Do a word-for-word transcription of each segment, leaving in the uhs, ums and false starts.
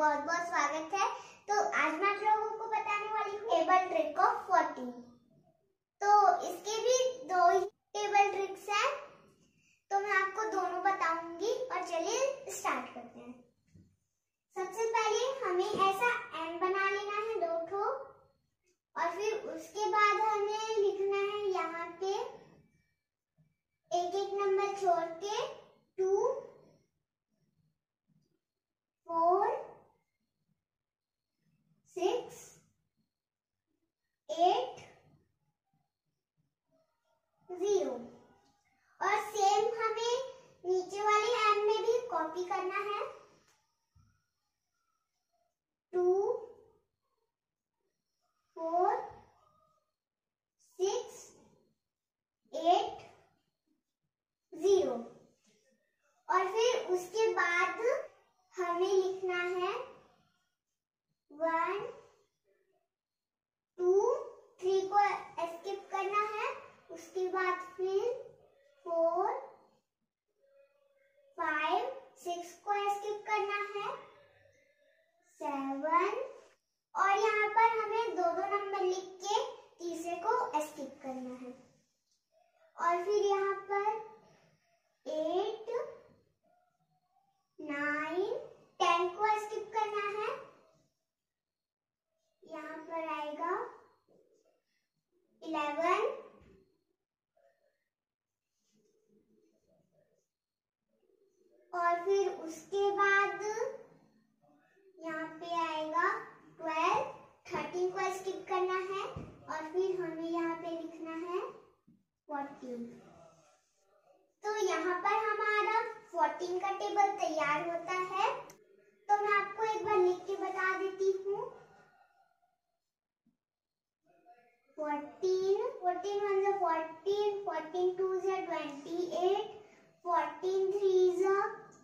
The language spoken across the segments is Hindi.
बहुत बहुत स्वागत है। तो आज मैं आप लोगों को बताने वाली हूँ टेबल ट्रिक ऑफ फोर्टीन। तो इसके भी दो ही टेबल ट्रिक्स हैं, तो मैं आपको दोनों बताऊंगी और चलिए स्टार्ट करते हैं। सबसे पहले हमें ऐसा एन बना लेना है दो ठो, और फिर उसके बाद हमें लिखना है यहाँ पे एक एक नंबर छोड़ के two, four, six, eight, zero. और सेम हमें नीचे वाले एन में भी कॉपी करना है। Two, four, six, eight, zero. और फिर उसके बाद हमें लिखना है वन, टू, थ्री को स्किप करना है। उसके बाद फिर फोर, फाइव, सिक्स को स्किप करना है, सेवन, और यहाँ पर हमें दो दो नंबर लिख के तीसरे को स्किप करना है। और फिर यहाँ पर एट, नाइन, टेन को स्किप करना है। यहाँ पर आएगा इलेवन, और फिर उसके बाद यहाँ पे आएगा ट्वेल्व, थर्टीन को स्किप करना है, और फिर हमें यहाँ पे लिखना है फोर्टीन। तो यहाँ पर हमारा फोर्टीन का टेबल तैयार होता है। तो मैं आपको एक बार लिख के बता देती हूँ। फोर्टीन, फोर्टीन वन जा फोर्टीन, फोर्टीन टू जा ट्वेंटी एट, फोर्टीन थ्री जा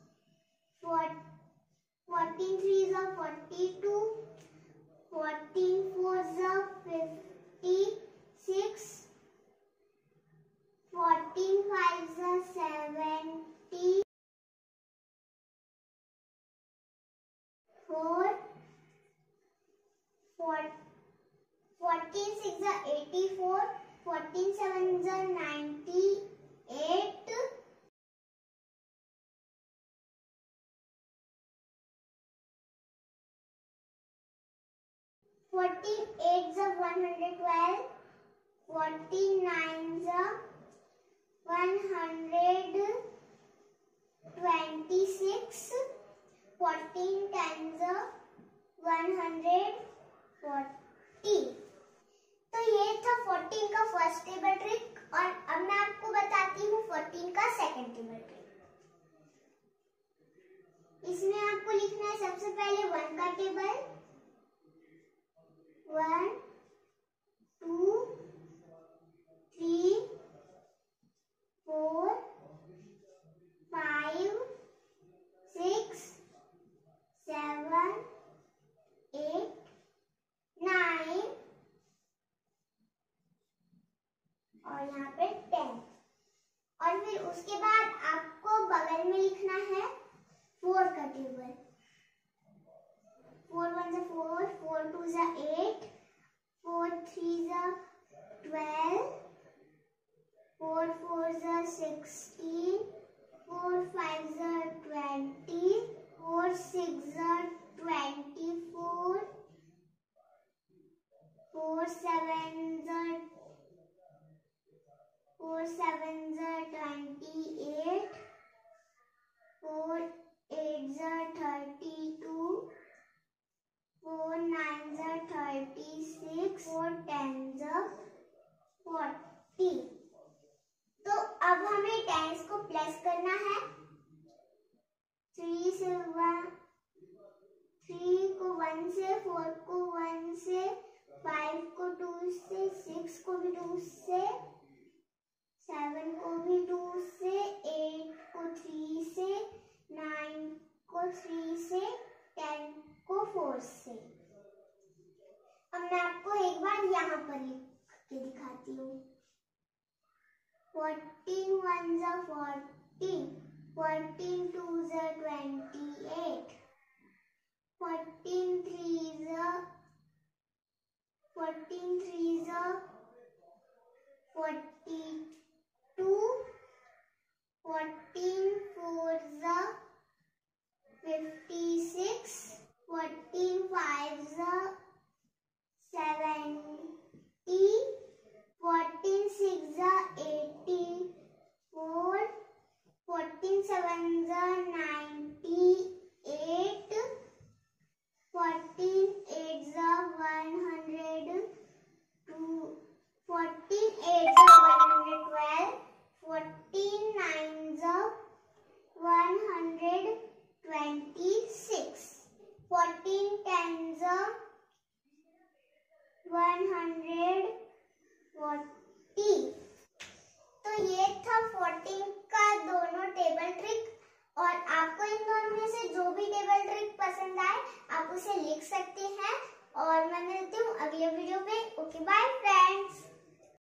फोर्टीन थ्री जा फोर्टी टू, फोर्टीन फोर जा फिफ्टी सिक्स, फोर्टीन फाइव जा सेवेंटी फोर, फोर्टीन सिक्स जा एटी फोर, फोर्टीन सेवन जा नाइन्टी एट, फोर्टीन एट जा one hundred twelve, fourteen nine जा one hundred twenty six, fourteen ten जा वन हंड्रेड फोर्टी। तो ये था फोर्टीन का फर्स्ट टेबल ट्रिक, और अब मैं आपको बताती हूँ फोर्टीन का सेकंड टेबल ट्रिक। इसमें आपको लिखना है सबसे पहले वन का table, one, two, three, four, five, six, seven, eight, nine, और यहाँ पे टेन। और फिर उसके बाद आपको बगल में लिखना है फोर का टेबल। फोर वन जा फोर, फोर टू जा एट, फोर थ्री जा ट्वेल्व, फोर फोर जा सिक्सटीन, फोर फाइव जा ट्वेंटी, फोर सिक्स जा ट्वेंटी फोर, फोर सेवन जा फोर सेवन जा ट्वेंटी एट, फोर एट जा थर्टी टू, फोर नाइन जा थर्टी सिक्स, फोर टेन जा फोर्टी। तो अब हमें टेंस को प्लस करना है। थ्री से वन, थ्री को वन से, फोर को वन से, फाइव को टू से, सिक्स को भी टू से, सेवन को भी टू से, एट को थ्री से, नाइन को थ्री से, टेन को फोर से। अब मैं आपको एक बार यहाँ पर लिख के दिखाती हूँ। फोर्टीन वन जा फोर्टीन, फोर्टीन टू जा ट्वेंटी एट, देख सकते हैं और मैं मिलती हूँ अगले